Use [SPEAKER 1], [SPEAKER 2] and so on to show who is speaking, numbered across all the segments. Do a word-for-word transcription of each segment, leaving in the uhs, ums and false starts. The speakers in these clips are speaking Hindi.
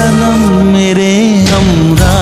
[SPEAKER 1] सनम मेरे हमरा।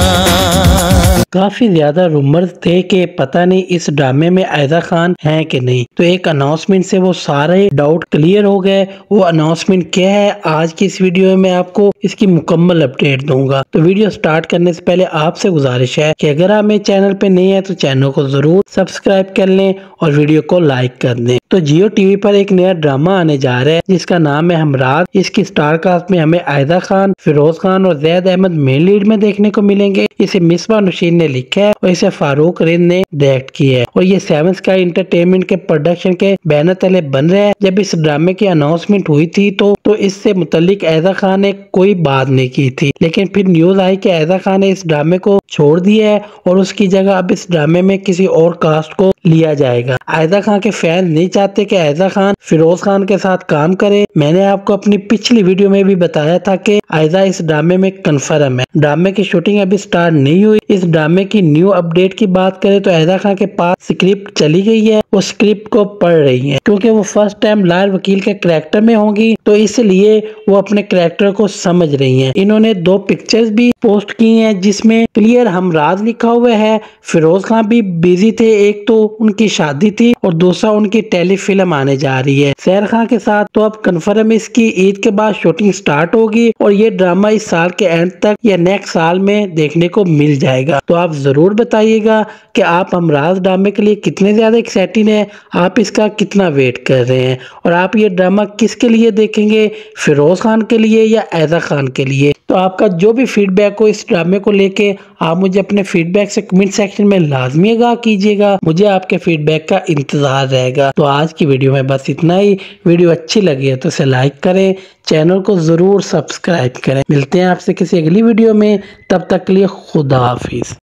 [SPEAKER 2] काफी ज्यादा रूमर्स थे कि पता नहीं इस ड्रामे में आयजा खान है कि नहीं, तो एक अनाउंसमेंट से वो सारे डाउट क्लियर हो गए। वो अनाउंसमेंट क्या है, आज की इस वीडियो में मैं आपको इसकी मुकम्मल अपडेट दूंगा। तो वीडियो स्टार्ट करने से पहले आपसे गुजारिश है कि अगर आप मेरे चैनल पे नए हैं तो चैनल को जरूर सब्सक्राइब कर लें और वीडियो को लाइक कर दें। तो जियो टीवी पर एक नया ड्रामा आने जा रहा है जिसका नाम है हमराज। इसकी स्टार कास्ट में हमें आयजा खान, फिरोज खान और जैद अहमद मेन लीड में देखने को मिलेंगे। इसे मिसबा नशीन ने लिखा है और इसे फारूक रिंद ने डायरेक्ट किया है और ये सेवन स्काई एंटरटेनमेंट के प्रोडक्शन के बैनर तले बन रहे हैं। जब इस ड्रामे की अनाउंसमेंट हुई थी तो तो इससे मुतल्लिक आयजा खान ने कोई बात नहीं की थी, लेकिन फिर न्यूज आई कि आयजा खान ने इस ड्रामे को छोड़ दिया है और उसकी जगह अब इस ड्रामे में किसी और कास्ट को लिया जाएगा। आयजा खान के फैन नहीं चाहते कि आयजा खान फिरोज खान के साथ काम करे। मैंने आपको अपनी पिछली वीडियो में भी बताया था कि आयजा इस ड्रामे में कन्फर्म है। ड्रामे की शूटिंग अभी स्टार्ट नहीं हुई। इस ड्रामे की न्यू अपडेट की बात करें तो आयजा खान के पास स्क्रिप्ट चली गई है, वो स्क्रिप्ट को पढ़ रही है क्योंकि वो फर्स्ट टाइम लाल वकील के कैरेक्टर में होंगी, तो इसलिए वो अपने कैरेक्टर को समझ रही हैं। इन्होंने दो पिक्चर्स भी पोस्ट की हैं जिसमें क्लियर हमराज लिखा हुआ है। फिरोज खान भी बिजी थे, एक तो उनकी शादी थी और दूसरा उनकी टेलीफिल्म आने जा रही है सैर खान के साथ। तो अब कन्फर्म इसकी ईद के बाद शूटिंग स्टार्ट होगी और ये ड्रामा इस साल के एंड तक या नेक्स्ट साल में देखने को मिल जाएगा। तो आप जरूर बताइएगा कि आप हमराज ड्रामे के लिए कितने ज्यादा एक्साइटेड हैं, आप इसका कितना वेट कर रहे हैं और आप ये ड्रामा किसके लिए देखेंगे, फिरोज खान के लिए या आयजा खान के लिए। तो आपका जो भी फीडबैक हो इस ड्रामे को लेके आप मुझे अपने फीडबैक से कमेंट सेक्शन में लाजमी आगाह कीजिएगा। मुझे आपके फीडबैक का इंतजार रहेगा। तो आज की वीडियो में बस इतना ही। वीडियो अच्छी लगी है तो इसे लाइक करें, चैनल को जरूर सब्सक्राइब करें। मिलते हैं आपसे किसी अगली वीडियो में, तब तक के लिए खुदा हाफिज।